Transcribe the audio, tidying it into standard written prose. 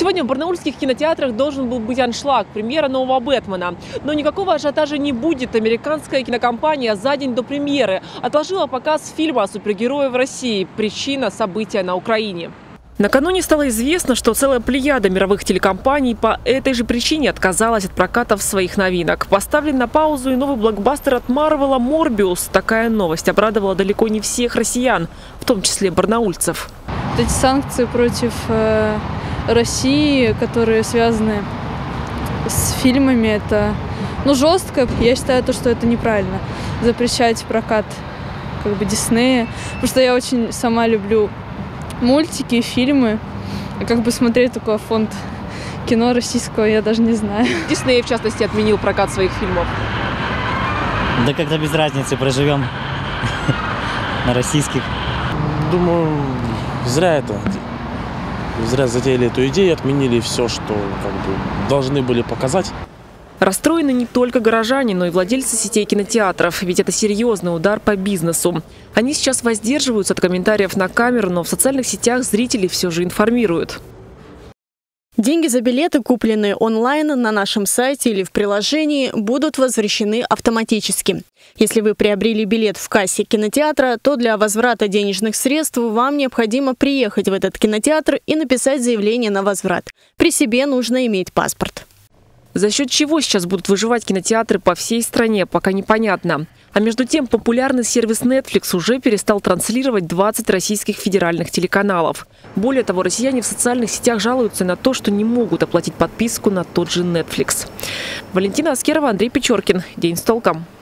Сегодня в барнаульских кинотеатрах должен был быть аншлаг, премьера нового «Бэтмена». Но никакого ажиотажа не будет. Американская кинокомпания за день до премьеры отложила показ фильма о супергерое в России. Причина – события на Украине. Накануне стало известно, что целая плеяда мировых телекомпаний по этой же причине отказалась от прокатов своих новинок. Поставлен на паузу и новый блокбастер от Марвела «Морбиус». Такая новость обрадовала далеко не всех россиян, в том числе барнаульцев. Эти санкции против России, которые связаны с фильмами, это жестко. Я считаю, что это неправильно запрещать прокат Диснея, потому что я очень сама люблю мультики, фильмы. А смотреть такой фонд кино российского, я даже не знаю. Дисней, в частности, отменил прокат своих фильмов. Да как-то без разницы, проживем на российских. Думаю, зря затеяли эту идею, отменили все, что должны были показать. Расстроены не только горожане, но и владельцы сетей кинотеатров, ведь это серьезный удар по бизнесу. Они сейчас воздерживаются от комментариев на камеру, но в социальных сетях зрители все же информируют. Деньги за билеты, купленные онлайн на нашем сайте или в приложении, будут возвращены автоматически. Если вы приобрели билет в кассе кинотеатра, то для возврата денежных средств вам необходимо приехать в этот кинотеатр и написать заявление на возврат. При себе нужно иметь паспорт. За счет чего сейчас будут выживать кинотеатры по всей стране, пока непонятно. А между тем, популярный сервис Netflix уже перестал транслировать 20 российских федеральных телеканалов. Более того, россияне в социальных сетях жалуются на то, что не могут оплатить подписку на тот же Netflix. Валентина Аскерова, Андрей Печоркин. День с толком.